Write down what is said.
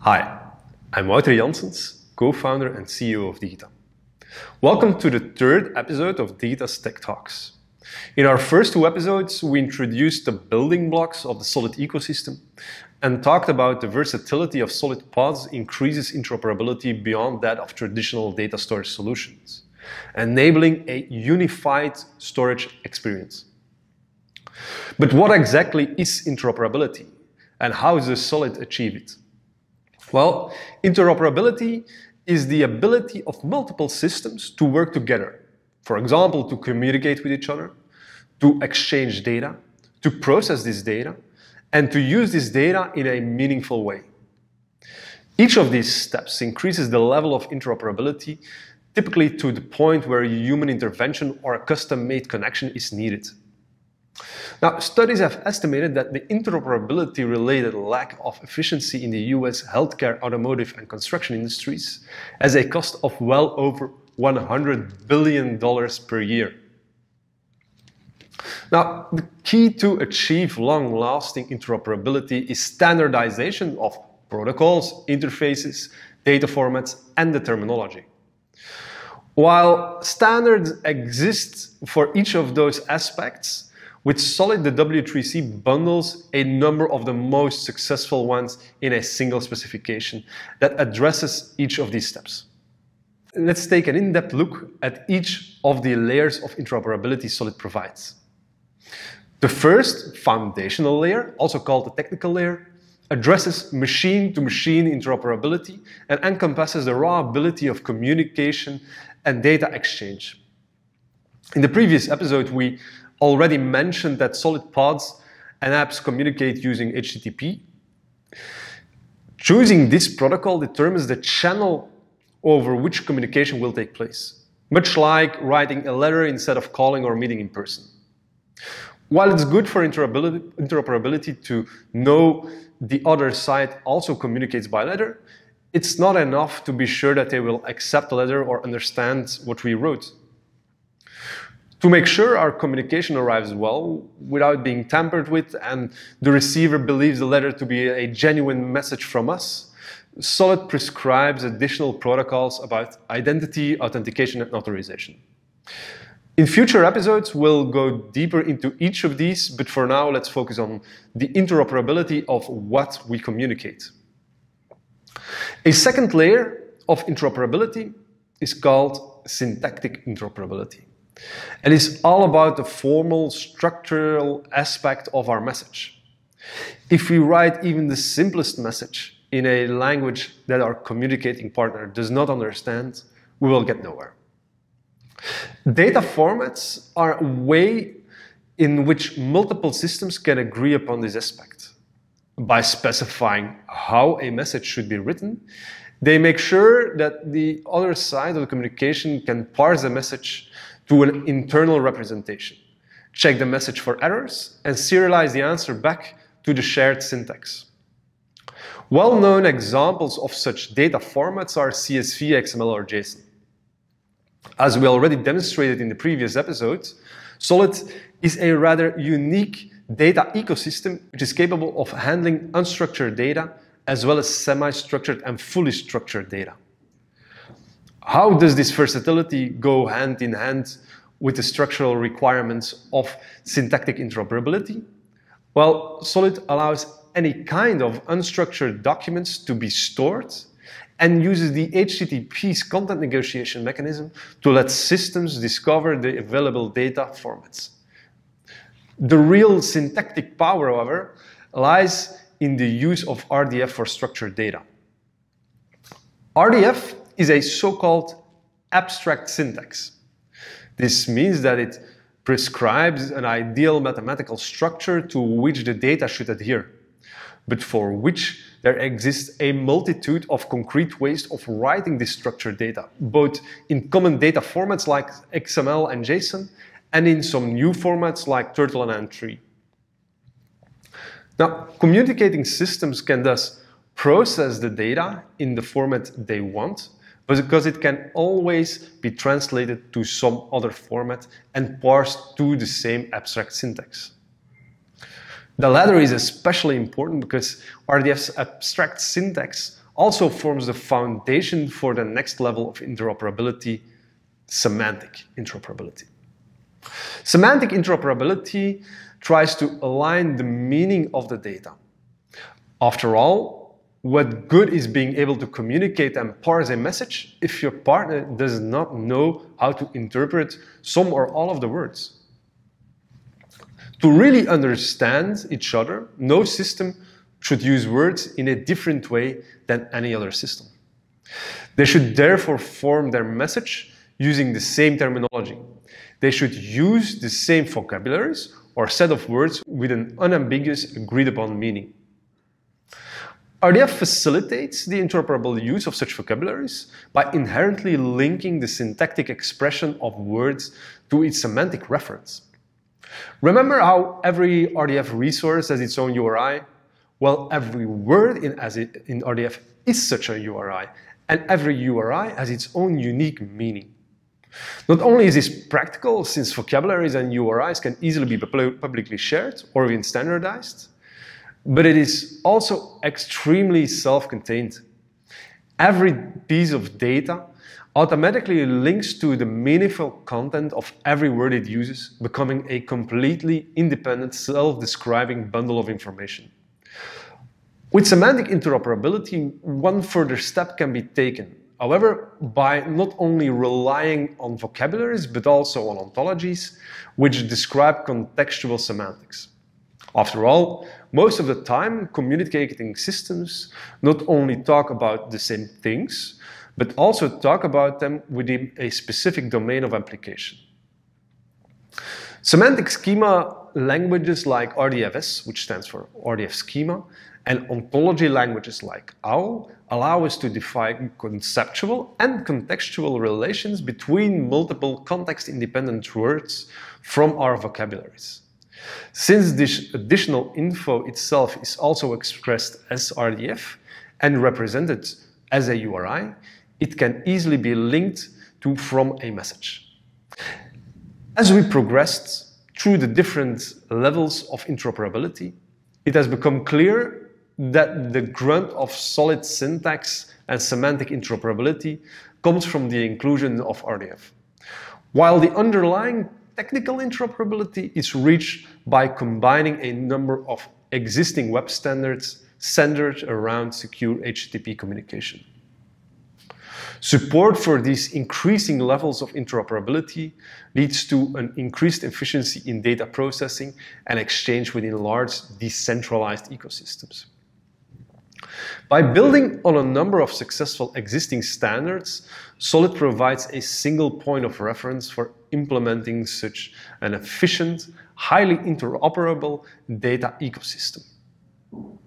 Hi, I'm Wouter Janssens, co-founder and CEO of Digita. Welcome to the third episode of Digita's Tech Talks. In our first two episodes, we introduced the building blocks of the Solid ecosystem and talked about the versatility of Solid Pods increases interoperability beyond that of traditional data storage solutions, enabling a unified storage experience. But what exactly is interoperability and how does Solid achieve it? Well, interoperability is the ability of multiple systems to work together. For example, to communicate with each other, to exchange data, to process this data, and to use this data in a meaningful way. Each of these steps increases the level of interoperability, typically to the point where human intervention or a custom-made connection is needed. Now, studies have estimated that the interoperability-related lack of efficiency in the US healthcare, automotive, and construction industries has a cost of well over $100 billion per year. Now, the key to achieve long-lasting interoperability is standardization of protocols, interfaces, data formats, and the terminology. While standards exist for each of those aspects, with Solid, the W3C bundles a number of the most successful ones in a single specification that addresses each of these steps. Let's take an in-depth look at each of the layers of interoperability Solid provides. The first, foundational layer, also called the technical layer, addresses machine-to-machine interoperability and encompasses the raw ability of communication and data exchange. In the previous episode, we already mentioned that Solid Pods and apps communicate using HTTP. Choosing this protocol determines the channel over which communication will take place, much like writing a letter instead of calling or meeting in person. While it's good for interoperability to know the other side also communicates by letter, it's not enough to be sure that they will accept the letter or understand what we wrote. To make sure our communication arrives well, without being tampered with, and the receiver believes the letter to be a genuine message from us, Solid prescribes additional protocols about identity, authentication, and authorization. In future episodes, we'll go deeper into each of these, but for now, let's focus on the interoperability of what we communicate. A second layer of interoperability is called syntactic interoperability. And it's all about the formal structural aspect of our message. If we write even the simplest message in a language that our communicating partner does not understand, we will get nowhere. Data formats are a way in which multiple systems can agree upon this aspect. By specifying how a message should be written, they make sure that the other side of the communication can parse the message to an internal representation, check the message for errors, and serialize the answer back to the shared syntax. Well-known examples of such data formats are CSV, XML, or JSON. As we already demonstrated in the previous episode, Solid is a rather unique data ecosystem which is capable of handling unstructured data as well as semi-structured and fully structured data. How does this versatility go hand in hand with the structural requirements of syntactic interoperability? Well, Solid allows any kind of unstructured documents to be stored and uses the HTTP's content negotiation mechanism to let systems discover the available data formats. The real syntactic power, however, lies in the use of RDF for structured data. RDF is a so-called abstract syntax. This means that it prescribes an ideal mathematical structure to which the data should adhere, but for which there exists a multitude of concrete ways of writing this structured data, both in common data formats like XML and JSON, and in some new formats like Turtle and Ant3. Now, communicating systems can thus process the data in the format they want, because it can always be translated to some other format and parsed to the same abstract syntax. The latter is especially important because RDF's abstract syntax also forms the foundation for the next level of interoperability, semantic interoperability. Semantic interoperability tries to align the meaning of the data. After all, what good is being able to communicate and parse a message if your partner does not know how to interpret some or all of the words? To really understand each other, no system should use words in a different way than any other system. They should therefore form their message using the same terminology. They should use the same vocabularies or set of words with an unambiguous, agreed-upon meaning. RDF facilitates the interoperable use of such vocabularies by inherently linking the syntactic expression of words to its semantic reference. Remember how every RDF resource has its own URI? Well, every word in RDF is such a URI, and every URI has its own unique meaning. Not only is this practical, since vocabularies and URIs can easily be publicly shared or even standardized, but it is also extremely self-contained. Every piece of data automatically links to the meaningful content of every word it uses, becoming a completely independent, self-describing bundle of information. With semantic interoperability, one further step can be taken. However, by not only relying on vocabularies, but also on ontologies, which describe contextual semantics. After all, most of the time, communicating systems not only talk about the same things, but also talk about them within a specific domain of application. Semantic schema languages like RDFS, which stands for RDF schema, and ontology languages like OWL allow us to define conceptual and contextual relations between multiple context-independent words from our vocabularies. Since this additional info itself is also expressed as RDF and represented as a URI, it can easily be linked to from a message. As we progressed through the different levels of interoperability, it has become clear that the grunt of solid syntax and semantic interoperability comes from the inclusion of RDF, while the underlying technical interoperability is reached by combining a number of existing web standards centered around secure HTTP communication. Support for these increasing levels of interoperability leads to an increased efficiency in data processing and exchange within large decentralized ecosystems. By building on a number of successful existing standards, Solid provides a single point of reference for implementing such an efficient, highly interoperable data ecosystem.